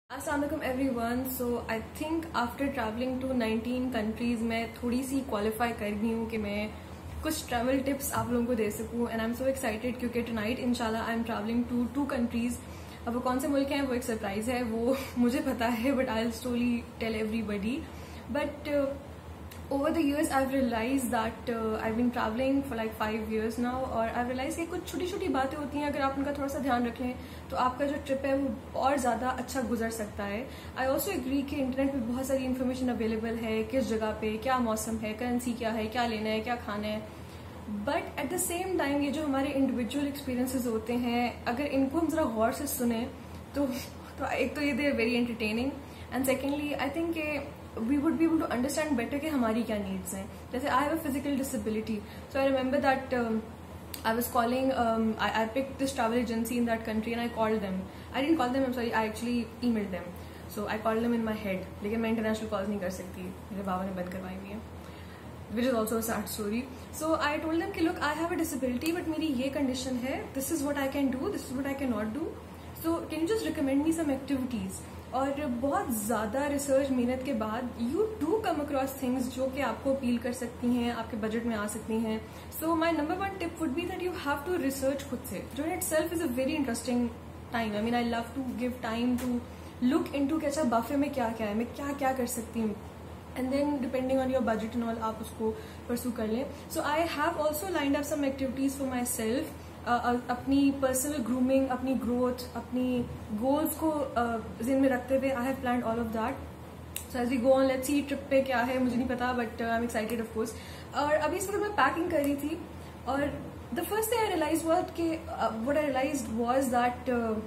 Assalamualaikum everyone. So I think after traveling to 19 countries मैं थोड़ी सी qualify कर गई हूँ कि मैं कुछ ट्रैवल टिप्स आप लोगों को दे सकूँ and I am so excited क्योंकि टुनाइट इंशाल्लाह I am travelling to 2 countries. अब वो कौन से मुल्क हैं वो एक सरप्राइज है, वो मुझे पता है but I will slowly tell everybody. But over the years I've realized that I've been traveling for like 5 years now और I've realized कि कुछ छोटी छोटी बातें होती हैं, अगर आप उनका थोड़ा सा ध्यान रख लें तो आपका जो ट्रिप है वो और ज़्यादा अच्छा गुजर सकता है. आई ऑल्सो एग्री कि इंटरनेट पे बहुत सारी इन्फॉर्मेशन अवेलेबल है, किस जगह पे क्या मौसम है, करेंसी क्या है, क्या लेना है, क्या खाना है. But at the same time ये जो हमारे इंडिविजुअल एक्सपीरियंसेस होते हैं, अगर इनको हम ज़रा गौर से सुने तो एक तो ये they are very entertaining and secondly I think we would be able to understand better कि हमारी क्या needs हैं. जैसे I have a physical disability, so I remember that I was calling, I picked this travel agency in that country and I called them. I didn't call them, I'm sorry, I actually emailed them. So I called them in my head. लेकिन मैं international calls नहीं कर सकती, मेरे बाबा ने बंद करवाई हुई है, which is also a sad story. So I told them कि look, I have a disability but मेरी ये condition है, this is what I can do, this is what I cannot do. So can you just recommend me some activities? और बहुत ज़्यादा research मेहनत के बाद you do come across things जो कि आपको अपील कर सकती हैं, आपके बजट में आ सकती हैं. So my number 1 tip would be that you have to research खुद से, जो in itself is a very interesting time. I mean I love to give time to look into कि अच्छा buffet में क्या क्या है, मैं क्या क्या कर सकती हूँ, and then depending on your budget and all आप उसको परसू कर लें. So I have also lined up some activities for myself. अपनी पर्सनल ग्रूमिंग, अपनी ग्रोथ, अपनी गोल्स को ज़हन में रखते हुए I have planned all of that. So as we go on let's see trip पे क्या है मुझे नहीं पता but I am excited of course. और अभी इस वक्त मैं पैकिंग कर रही थी और the first thing I realize what I realized was that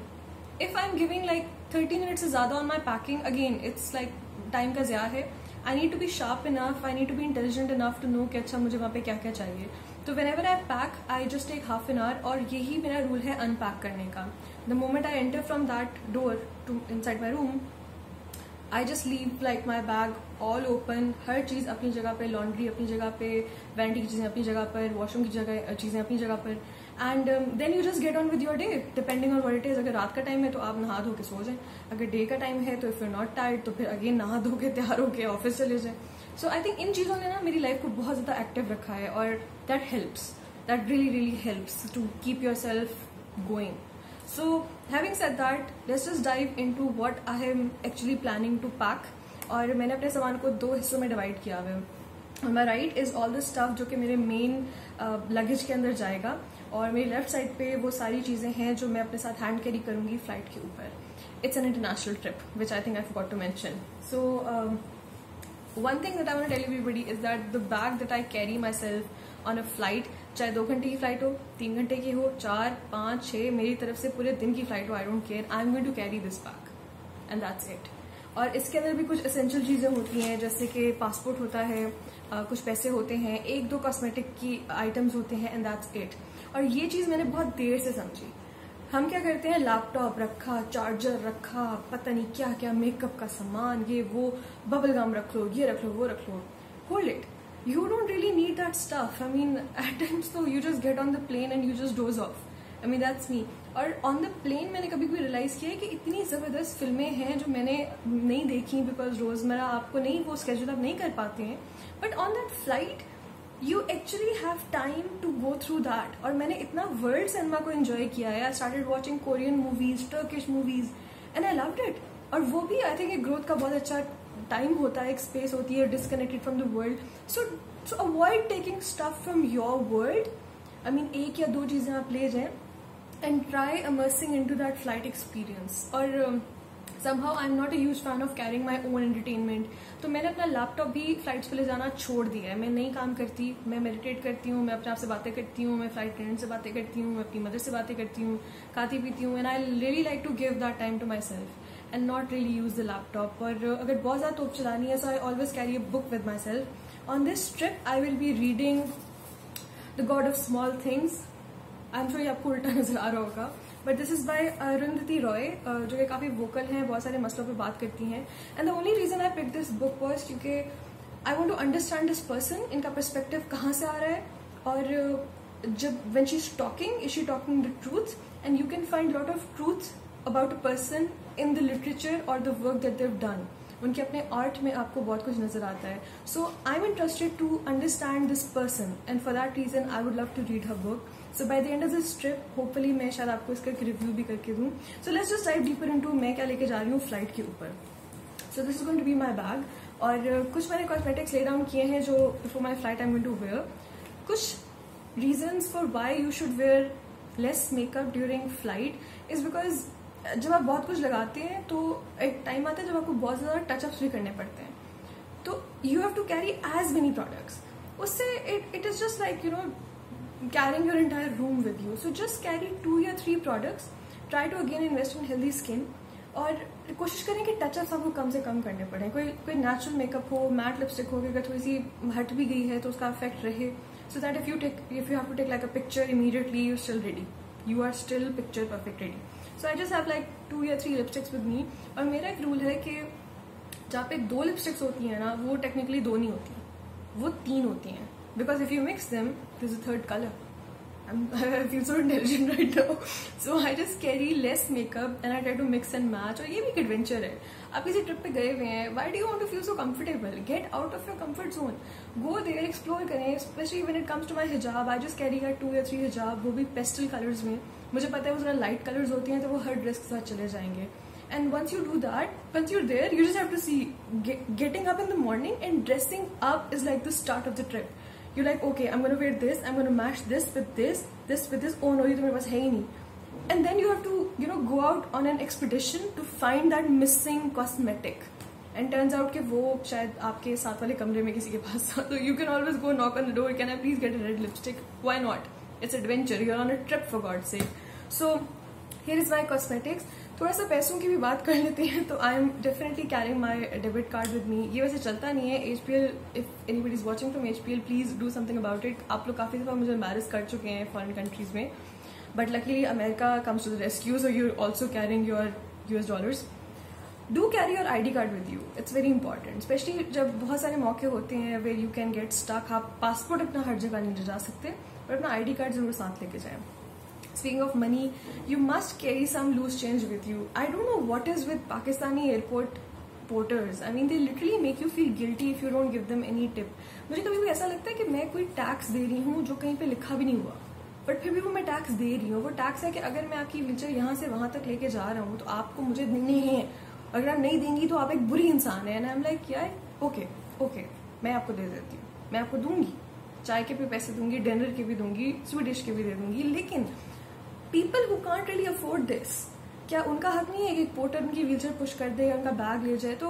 if I am giving like 30 minutes से ज़्यादा on my packing, again it's like time का ज़्यादा है. I need to be sharp enough, I need to be intelligent enough to know कि अच्छा मुझे वहाँ पे क्या क्या चाहिए. तो whenever I pack I just take half an hour और यही मेरा रूल है अनपैक करने का. The moment I enter from that door to inside my room I just leave like my bag all open, हर चीज़ अपनी जगह पे, लॉन्ड्री अपनी जगह पे, वैनिटी की चीज़ें अपनी जगह पर, वॉशरूम की जगह चीज़ें अपनी जगह पर, and then you just get on with your day depending on what it is. अगर रात का टाइम है तो आप नहा धो के सो जाएं, अगर डे का टाइम है तो इफ़ यू नॉट टायर्ड तो फिर अगेन नहा धो के तैयार होकर ऑफिस चले जाएं. सो आई थिंक इन चीज़ों ने ना मेरी लाइफ को बहुत ज़्यादा एक्टिव रखा है और that helps, that really helps to keep yourself going. So having said that, let's just dive into what I am actually planning to pack. और मैंने अपने सामान को 2 हिस्सों में डिवाइड किया हुआ है. On my right is all the stuff जो कि मेरे मेन लगेज के अंदर जाएगा और मेरी लेफ्ट साइड पे वो सारी चीज़ें हैं जो मैं अपने साथ हैंड कैरी करूँगी फ्लाइट के ऊपर. It's an international trip which I think I forgot to mention. So one thing that I want to tell everybody is that the bag that I carry myself on a flight, चाहे 2 घंटे की flight हो, 3 घंटे की हो, 4, 5, 6, मेरी तरफ से पूरे दिन की फ्लाइट हो, I don't care, I am going to carry this bag and that's it. और इसके अंदर भी कुछ एसेंशियल चीज़ें होती हैं जैसे कि पासपोर्ट होता है, कुछ पैसे होते हैं, 1-2 कॉस्मेटिक की आइटम्स होते हैं एंड दैट्स इट. और ये चीज़ मैंने बहुत देर से समझी. हम क्या करते हैं, लैपटॉप रखा, चार्जर रखा, पता नहीं क्या क्या, मेकअप का सामान, ये वो, बबल गम रख लो, ये रख लो, वो रख लो. Hold it, you don't really need that stuff. I mean, at times though you just get on the plane and you just doze off. I mean that's me. और on the plane मैंने कभी कभी realise किया है कि इतनी ज़बरदस्त फिल्में हैं जो मैंने नहीं देखी बिकॉज रोज़मर्रा आपको नहीं वो स्केड्यूल आप नहीं कर पाते हैं. But on that flight you actually have time to go through that. और मैंने इतना वर्ल्ड सिनेमा को एंजॉय किया है. I started watching Korean movies, Turkish movies and I loved it. और वो भी आई थिंक एक ग्रोथ का बहुत अच्छा टाइम होता है, एक स्पेस होती है disconnected from the world. So avoid taking stuff from your world. I mean 1 या 2 चीज़ें आप ले जाएं and try immersing into that flight experience. और somehow I'm not a huge fan of carrying my own entertainment. तो मैंने अपना laptop भी फ्लाइट्स पे ले जाना छोड़ दिया है. मैं नहीं काम करती, मैं मेडिटेट करती हूँ, मैं अपने आप से बातें करती हूँ, मैं फ्लाइट अटेंडेंट से बातें करती हूँ, मैं अपनी मदर से बातें करती हूँ, खाती पीती हूँ, and I really like to give that time to myself and not really use the laptop. और अगर बहुत ज़्यादा तोप चलानी है so I always carry a book with myself. On this trip I will be reading the God of Small Things. I am sure ये आपको उल्टा नजर आ रहा होगा but this is by Arundhati Roy जो कि काफ़ी वोकल हैं, बहुत सारे मसलों पे बात करती हैं. And the only reason I pick this book was क्योंकि I want to understand this person, इनका पर्सपेक्टिव कहाँ से आ रहा है और जब when she is talking the truth and you can find lot of truth about a person in the literature और the work that they've done, उनके अपने आर्ट में आपको बहुत कुछ नजर आता है. So I am interested to understand this person and for that reason I would love to read her book. So by the end of this trip hopefully मैं शायद आपको इसका रिव्यू भी करके दूं. So let's just dive deeper into मैं क्या लेके जा रही हूँ फ्लाइट के ऊपर. So this is going to be my bag और कुछ मैंने कॉस्मेटिक्स ले डाउन किए हैं जो before my flight I am going to wear. कुछ reasons for why you should wear less makeup during flight is because जब आप बहुत कुछ लगाते हैं तो एक टाइम आता है जब आपको बहुत ज्यादा टचअप्स भी करने पड़ते हैं. तो you have to carry as many products. उससे it is just like carrying your entire room with you. So just carry 2 या 3 products. Try to again invest in healthy skin और कोशिश करें कि टचअप्स आपको कम से कम करने पड़े. कोई नेचुरल मेकअप हो, मैट लिपस्टिक हो, अगर थोड़ी सी हट भी गई है तो उसका इफेक्ट रहे. So that if you have to take like a picture immediately you still ready, you are still picture perfect ready. So I just have like 2 या 3 लिपस्टिक्स विद मी. और मेरा एक रूल है कि जहाँ पे 2 लिपस्टिक्स होती है ना वो टेक्निकली 2 नहीं होती, वो 3 होती हैं. Because if you mix them this is a third colour. I feel so intelligent right now. So I just carry less makeup and I try to mix and match. और ये भी एक एडवेंचर है. आप किसी ट्रिप पे गए हुए हैं, why do you want to feel so comfortable? Get out of your comfort zone. Go there, explore करें. Especially when it comes to my hijab, I just carry like 2 या 3 hijab, वो भी pastel colors में. मुझे पता है वो जरा लाइट कलर्स होती हैं तो वो हर ड्रेस के साथ चले जाएंगे. And once you do that, once you're there, you just have to see getting up in the morning and dressing up is like the start of the trip. You're like, okay, I'm gonna wear this, I'm gonna match this with this with this. Oh no, ये तो मेरे पास है ही नहीं. And then you have to go out on an expedition to find that missing cosmetic. And turns out कि वो शायद आपके साथ वाले कमरे में किसी के पास था. तो you can always go knock on the door. Can I please get a red lipstick? Why not? It's adventure. You're on a trip for God's sake. So here is my cosmetics. थोड़ा सा पैसों की भी बात कर लेते हैं. तो I am definitely carrying my debit card with me. ये वैसे चलता नहीं है. HPL, if anybody is watching from HPL please do something about it. आप लोग काफी दफा मुझे एम्बैरस कर चुके हैं फॉरेन कंट्रीज में, but luckily America comes to the rescue. So you are also carrying your US dollars. Do carry your ID card with you. It's very important, especially जब बहुत सारे मौके होते हैं where you can get stuck. आप passport अपना हर जगह नहीं ले जा सकते, पर अपना ID कार्ड जरूर साथ लेके जाएं. Speaking of money, you must carry some loose change with you. I don't know what is with Pakistani airport porters. I mean, they literally make you feel guilty if you don't give them any tip. मुझे कभी भी ऐसा लगता है कि मैं कोई tax दे रही हूँ जो कहीं पे लिखा भी नहीं हुआ, बट फिर भी वो मैं टैक्स दे रही हूँ. वो टैक्स है कि अगर मैं आपकी व्हीलचेयर यहाँ से वहां तक लेके जा रहा हूँ तो आपको मुझे देनी है. अगर आप नहीं देंगी तो आप एक बुरी इंसान है. एंड आई एम लाइक यार ओके मैं आपको दे देती हूँ, मैं आपको दूंगी, चाय के भी पैसे दूंगी, डिनर के भी दूंगी, स्वीट डिश के भी दे दूंगी. लेकिन people who can't really afford this, क्या उनका हक नहीं है कि पोर्टर उनकी व्हीलचेयर पुश कर दे या उनका बैग ले जाए? तो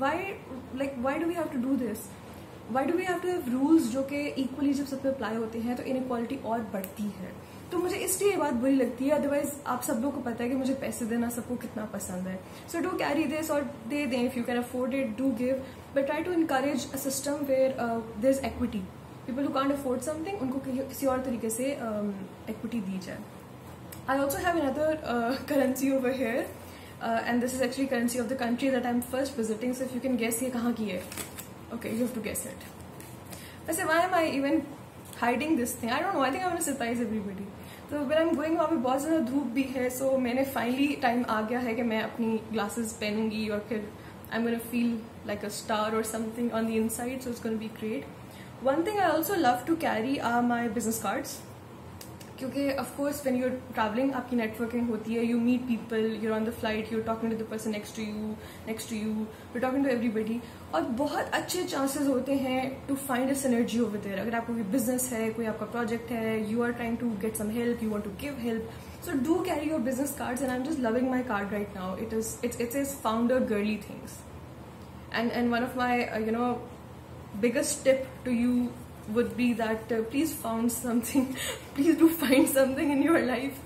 why do we have to do this? Why do we have to have rules जो कि इक्वली जब सब पे अप्लाई होते हैं तो इनइक्वालिटी और बढ़ती है. तो मुझे इसलिए ये बात बुरी लगती है. अदरवाइज आप सब लोग को पता है कि मुझे पैसे देना सबको कितना पसंद है. सो डू कैरी दिस और दे दें if you can afford it, do give, but try to encourage a system where there is equity. People who can't afford something उनको किसी और तरीके से एक्विटी दी जाए. I also have another currency over here, and this is actually currency of the country that I'm first visiting. So if you can guess ये कहाँ की है? Okay, you have to guess it. वैसे why am I even hiding this thing? I don't know. I think I want to surprise everybody. So when I'm going वहाँ पे बहुत ज़्यादा धूप भी है. So मैंने finally time आ गया है कि मैं अपनी glasses पहनूंगी और फिर I'm gonna feel like a star or something on the inside. So it's gonna be great. One thing I also love to carry are my business cards. क्योंकि of course when you are travelling आपकी networking होती है. You meet people, you are on the flight, you are talking to the person next to you, you talking to everybody. और बहुत अच्छे chances होते हैं to find a synergy over there. अगर आपको कोई बिजनेस है, कोई आपका प्रोजेक्ट है, you are trying to get some help, you want to give help, so do carry your business cards. And I am just loving my card right now. It's founder Girly Things. And one of my biggest tip to you would be that please find something. Please do find something in your life.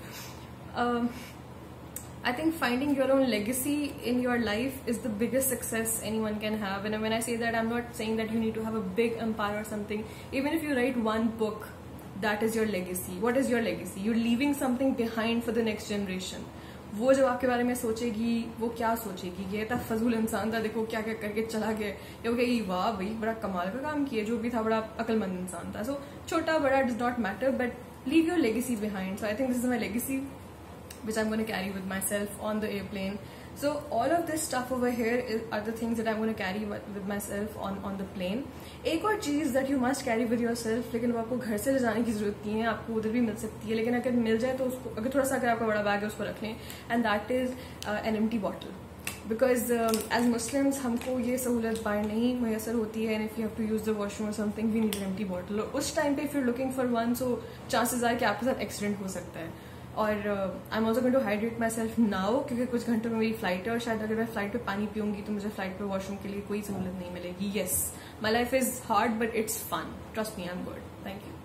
I think finding your own legacy in your life is the biggest success anyone can have. And when I say that, I'm not saying that you need to have a big empire or something. Even if you write one book, that is your legacy. What is your legacy? You're leaving something behind for the next generation. वो जब आपके बारे में सोचेगी वो क्या सोचेगी? ये था फजूल इंसान था, देखो क्या क्या करके चला गया. या वो कहेगी वाह भाई बड़ा कमाल का काम किया, जो भी था बड़ा अकलमंद इंसान था. सो छोटा बड़ा does not matter, but leave your legacy behind. So I think this is my legacy which I'm going to carry with myself on the airplane. So all of this stuff over here are the things that I'm going to carry with myself on the plane. एक और चीज़ that you must carry with yourself, लेकिन वो आपको घर से ले जाने की जरूरत नहीं है, आपको उधर भी मिल सकती है, लेकिन अगर मिल जाए तो उसको, अगर थोड़ा सा अगर आपका बड़ा बैग है उसको रख लें, and that is an empty bottle. Because as Muslims हमको ये सहूलत बाहर नहीं मैसर होती है, and if you have to use the washroom or something we need an empty bottle. और उस टाइम पे if you're looking for one, so chances are कि आपके साथ accident हो सकता है. और I am also going to hydrate myself now, क्योंकि कुछ घंटों में मेरी फ्लाइट है और शायद अगर मैं फ्लाइट पे पानी पीऊंगी तो मुझे फ्लाइट पे वॉशरूम के लिए कोई सहूलत नहीं मिलेगी. Yes, my life is hard but it's fun, trust me, I am good. Thank you.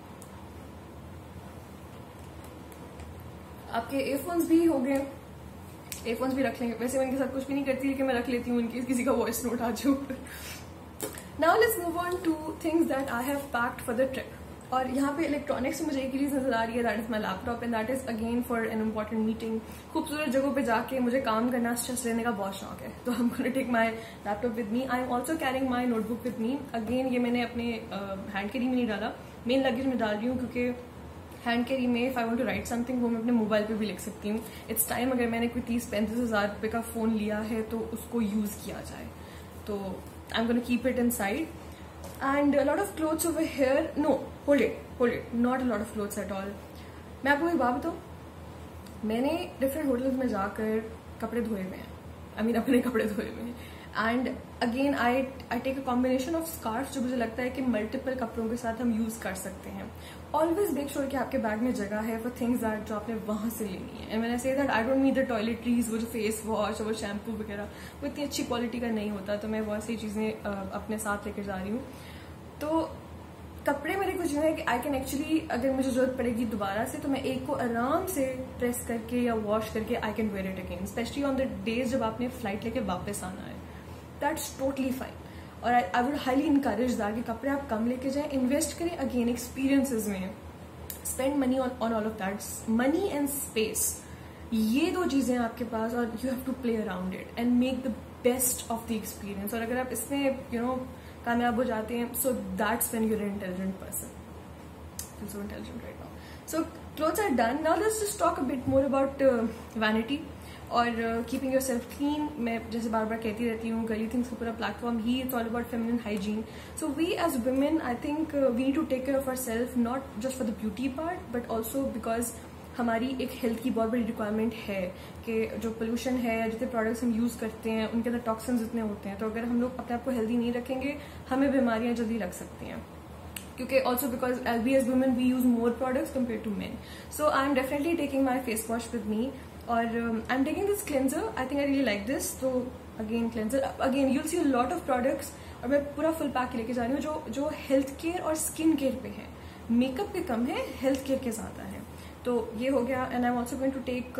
आपके एयरफोन्स भी हो गए, एयरफोन्स भी रख लेंगे. वैसे मैं इनके साथ कुछ भी नहीं करती, लेकिन मैं रख लेती हूँ इनके किसी का वॉइस नोट आ जाए. Now let's move on to things that I have packed for the trip. और यहाँ पे इलेक्ट्रॉनिक्स में मुझे एक चीज नजर आ रही है, that is my laptop, and that is again for an important meeting. खूबसूरत जगहों पे जाके मुझे काम करना, स्ट्रेस लेने का बहुत शौक है, तो I am going to take my laptop with me. I am also carrying my notebook with me. Again ये मैंने अपने हैंड कैरी में नहीं डाला, मेन लगेज में डाल रही हूँ, क्योंकि हैंड कैरी में if I want to write something वो मैं अपने मोबाइल पे भी लिख सकती हूँ. इट्स टाइम अगर मैंने कोई 30-35 हज़ार रुपये का फोन लिया है तो उसको यूज किया जाए. तो I am going to keep it inside. And a lot of clothes over here. No, hold it. Not a lot of clothes at all. मैं आपको एक बात बताऊँ, मैंने डिफरेंट होटल्स में जाकर कपड़े धोए हुए हैं. I mean अपने कपड़े धोए हुए हैं. And again I take a combination of scarf, जो मुझे लगता है कि मल्टीपल कपड़ों के साथ हम यूज कर सकते हैं. ऑलवेज मेक श्योर कि आपके बैग में जगह है फॉर थिंग्स दैट जो आपने वहां से लेनी है. एंड मैंने say that I don't need the toiletries, वो जो फेस वॉश और वो शैम्पू वगैरह वो इतनी अच्छी क्वालिटी का नहीं होता, तो मैं बहुत सी चीजें अपने साथ लेकर जा रही हूँ. तो कपड़े मेरे कुछ है कि आई कैन एक्चुअली, अगर मुझे जरूरत पड़ेगी दोबारा से, तो मैं एक को आराम से प्रेस करके या वॉश करके I can wear it again, specially on the days जब आपने फ्लाइट लेके वापस आना है. That's totally fine. और I would highly encourage that कि कपड़े आप कम लेके जाएं, इन्वेस्ट करें अगेन एक्सपीरियंसेस में, spend money on all of that. Money and space, ये दो चीजें आपके पास, और you have to play around it and make the best of the experience. और अगर आप इसमें कामयाब हो जाते हैं, so that's when you're an intelligent person. So intelligent right now. So clothes are done. Now let's just talk a bit more about vanity और keeping yourself clean. मैं जैसे बार बार कहती रहती हूँ, गर्ली थिंग्स का पूरा प्लेटफॉर्म ही it's all about feminine hygiene. So we as women I think we need to take care of our self, not just for the beauty part but also because हमारी एक health की बहुत बड़ी requirement है कि जो pollution है, जितने प्रोडक्ट्स हम यूज करते हैं उनके अंदर टॉक्सिन्स इतने होते हैं, तो अगर हम लोग अपने आप को हेल्दी नहीं रखेंगे हमें बीमारियां जल्दी लग सकती हैं. क्योंकि also because we as women we use more products compare to men. So I am definitely taking my face wash with me, और I am taking this cleanser. I think I really like this. तो again cleanser, again you'll see lot of products, और मैं पूरा full pack लेके जा रही हूँ जो हेल्थ केयर और स्किन केयर पे है. मेकअप पे कम है, हेल्थ केयर के ज्यादा है. तो ये हो गया. And I am also going to take,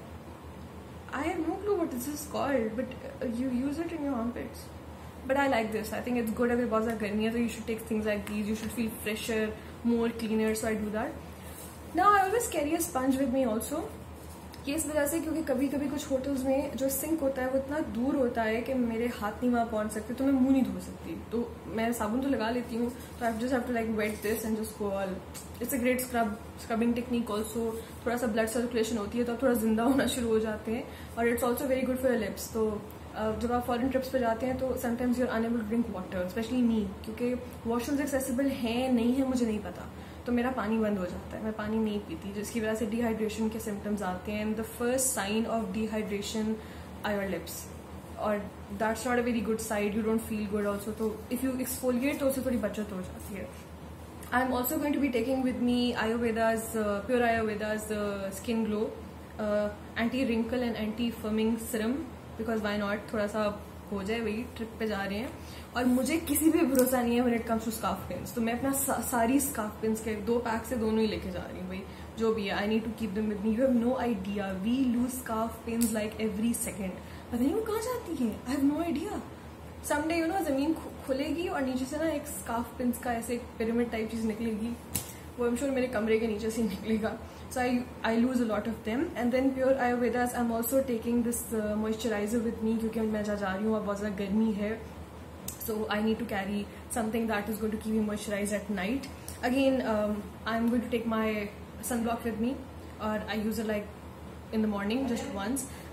I have no clue what this is called, but you use it in your armpits. But I like this. I think it's good. अगर बहुत ज्यादा गर्मी है तो you should take things like these. You should feel fresher, more cleaner. So I do that. Now I always carry a sponge with me also. ये इस वजह से क्योंकि कभी कभी कुछ होटल्स में जो सिंक होता है वो इतना दूर होता है कि मेरे हाथ नहीं वहां पहुंच सकते, तो मैं मुंह नहीं धो सकती. तो मैं साबुन तो लगा लेती हूँ, तो I just have to like wet this and just go all. It's a great scrubbing technique also. थोड़ा सा ब्लड सर्कुलेशन होती है तो आप थोड़ा जिंदा होना शुरू हो जाते हैं, और it's also very good for your lips. तो जब आप फॉरेन ट्रिप्स पे जाते हैं तो sometimes you are unable to drink water, specially me, क्योंकि वॉशरूम्स एक्सेसिबल हैं नहीं है मुझे नहीं पता, तो मेरा पानी बंद हो जाता है, मैं पानी नहीं पीती, जिसकी वजह से डिहाइड्रेशन के सिम्टम्स आते हैं. And the first sign of dehydration are your lips, और that's not a very good side. You don't feel good also. तो इफ यू एक्सफोलिएट तो उससे थोड़ी बचत हो जाती है. I am also going to be taking with me Ayurvedas, pure Ayurvedas skin glow anti wrinkle and anti firming serum, because why not, थोड़ा सा हो जाए, वही ट्रिप पे जा रहे हैं. और मुझे किसी भी भरोसा नहीं है when it comes to scarf pins, तो मैं अपना सारी स्कार्फ पिन्स के 2 पैक से दोनों ही लेके जा रही हूँ भाई, जो भी है. I need to keep them with me. You have no idea, we lose scarf pins like every second. पता नहीं वो कहाँ जाती है, I have no idea. Someday जमीन खुलेगी और नीचे से ना एक स्कार्फ पिन्स का ऐसे पिरामिड टाइप चीज निकलेगी, वो आई एम श्योर मेरे कमरे के नीचे से निकलेगा. So I lose a lot of them. And then Pure Ayurvedas, I'm also taking this moisturizer with me, क्योंकि मैं जा रही हूँ और बहुत ज़्यादा गर्मी है. So I need to carry something that is going to keep me moisturized at night. Again, I'm going to take my sunblock with me, or I use it like in the morning just once.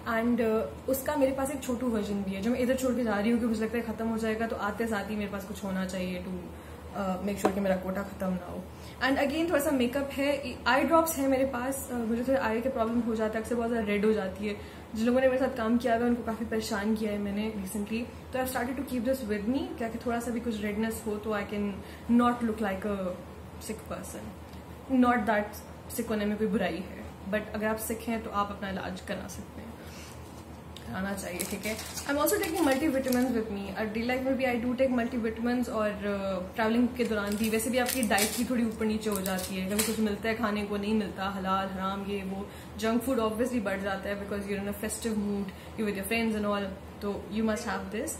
And उसका मेरे पास एक छोटू version भी है जो मैं इधर छोड़ के जा रही हूँ क्योंकि मुझे लगता है खत्म हो जाएगा, तो आते साथ ही मेरे पास कुछ होना चाहिए टू मेक श्योर कि मेरा कोटा खत्म ना हो। एंड अगेन थोड़ा सा मेकअप है, आई ड्रॉप्स है मेरे पास। मुझे थोड़ा आई के प्रॉब्लम हो जाता है, अक्सर बहुत ज़्यादा रेड हो जाती है। जिन लोगों ने मेरे साथ काम किया है उनको काफ़ी परेशान किया है मैंने रिसेंटली, तो I started to keep this with me, क्या कि थोड़ा सा भी कुछ रेडनेस हो तो I can not look like a sick person. Not that sick होने में कोई बुराई है, बट अगर आप सिक हैं तो आप अपना इलाज करा सकते हैं, आना चाहिए, ठीक है। I am also taking multivitamins with me. Daily life में भी आई डू टेक मल्टीविटामिन्स, और ट्रैवलिंग के दौरान भी। वैसे भी आपकी डाइट की थोड़ी ऊपर नीचे हो जाती है, कभी कुछ मिलता है खाने को, नहीं मिलता, हलाल हराम ये वो, जंक फूड ऑब्वियसली बढ़ जाता है because you're in a festive mood, you with your friends and all, तो you must have this.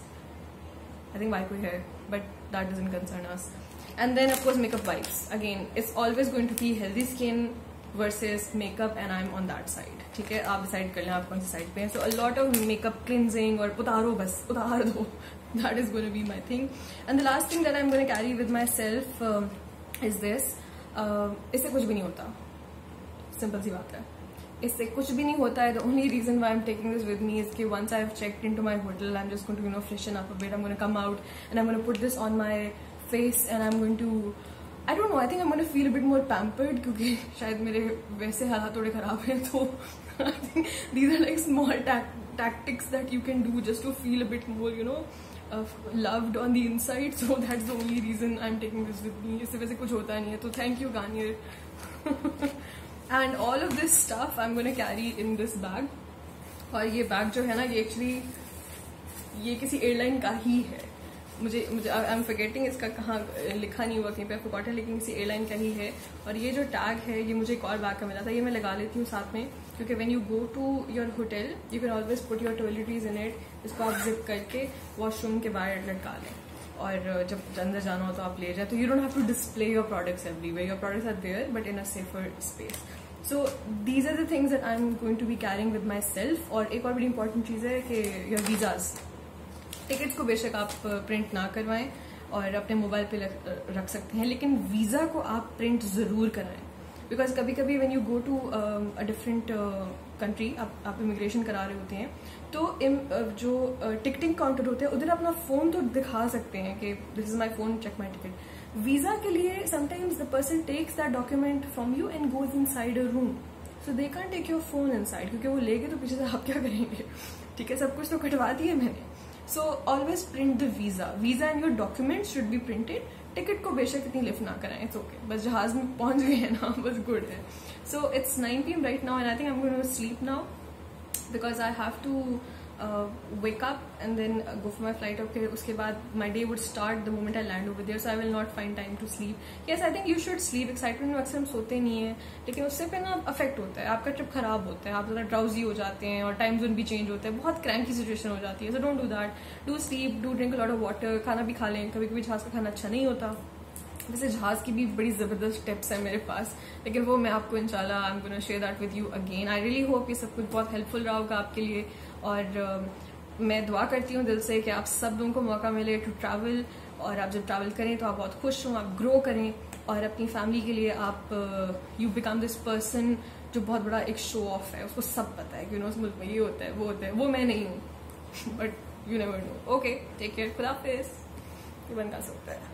I think wipe है, but that doesn't concern us. And then of course makeup wipes, again it's always going to be healthy skin versus makeup, and I am on that side, ठीक है। आप decide कर लें आप कौन सी side पे हैं। So a lot of makeup cleansing, और उतारो बस, उतार दो, that is going to be my thing. And the last thing that I am going to carry with myself is this. इससे कुछ भी नहीं होता, सिंपल सी बात है, इससे कुछ भी नहीं होता है। The only reason why I am taking this with me is कि once I have checked into my hotel, I am just going to freshen up a bit, I am going to come out and I am going to put this on my face, and I am going to, I don't know, I think I'm going to feel a bit more pampered क्योंकि शायद मेरे वैसे हालात थोड़े खराब हैं, तो I think these are like small tactics that you can do just to feel a bit more, you know, loved on the inside. So that's the only reason I'm taking this with me. इससे वैसे कुछ होता नहीं है, तो thank you Garnier. And all of this stuff I'm going to carry in this bag. और ये bag जो है ना, ये एक्चुअली ये किसी एयरलाइन का ही है। मुझे आई एम फॉरगेटिंग इसका कहाँ लिखा नहीं हुआ कहीं पे, फॉरगॉट है, लेकिन किसी एयरलाइन का ही है। और ये जो टैग है ये मुझे एक और बैग का मिला था, ये मैं लगा लेती हूँ साथ में, क्योंकि when you go to your hotel you can always put your toiletries in it. इसको आप जिप करके वॉशरूम के बाहर लटका लें, और जब अंदर जाना हो तो आप ले जाए, तो you don't have to display your products everywhere, your products are there but in a safer space. So these are the things that I am going to be carrying with myself. और एक और बड़ी important चीज़ है कि your visas, tickets को बेशक आप print ना करवाएं और अपने मोबाइल पे रख सकते हैं, लेकिन वीज़ा को आप प्रिंट ज़रूर कराएं, बिकॉज कभी कभी when you go to a different country, आप इमिग्रेशन करा रहे होते हैं, तो जो टिकटिंग काउंटर होते हैं उधर अपना फ़ोन तो दिखा सकते हैं कि this is my phone, check my ticket. Visa के लिए sometimes the person takes that document from you and goes inside a room, so they can take your phone inside, क्योंकि वो लेके तो पीछे से आप क्या करेंगे, ठीक है, सब कुछ तो कटवा दिए मैंने। So always print the visa and your documents should be printed. Ticket को बेशक इतनी लिफ्ट ना कराएं, इट्स ओके, बस जहाज में पहुंच गए हैं ना, बस गुड है। So it's 9 PM right now and I think I am going to sleep now because I have to wake up and then go for my flight. Okay, उसके बाद my day would start the moment I land over there, so I will not find time to sleep. Yes, I think you should sleep. Excitement में अक्सर हम सोते नहीं है, लेकिन उससे पे ना अफेक्ट होता है, आपका ट्रिप खराब होता है, आप ज़्यादा ड्राउजी हो जाते हैं और टाइम जोन भी चेंज होता है, बहुत क्रैंकी सिचुएशन हो जाती है। So don't do that, do sleep, do drink a lot of water, खाना भी खा लें, कभी कभी जहाज का खाना अच्छा नहीं होता। वैसे जहाज की भी बड़ी ज़बरदस्त टिप्स हैं मेरे पास, लेकिन वो मैं आपको इंशाल्लाह I am gonna share that with you again. I really hope ये सब कुछ बहुत हेल्पफुल रहा होगा आपके लिए, और मैं दुआ करती हूँ दिल से कि आप सब लोगों को मौका मिले टू ट्रैवल, और आप जब ट्रैवल करें तो आप बहुत खुश हों, आप ग्रो करें, और अपनी फैमिली के लिए आप यू बिकम दिस पर्सन जो बहुत बड़ा एक शो ऑफ है, उसको सब पता है कि उस मुल्क में ये होता है वो होता है, वो मैं नहीं हूँ, but you never know. Okay, take care, खुदा हाफिज़। ये बंद कर सकता है।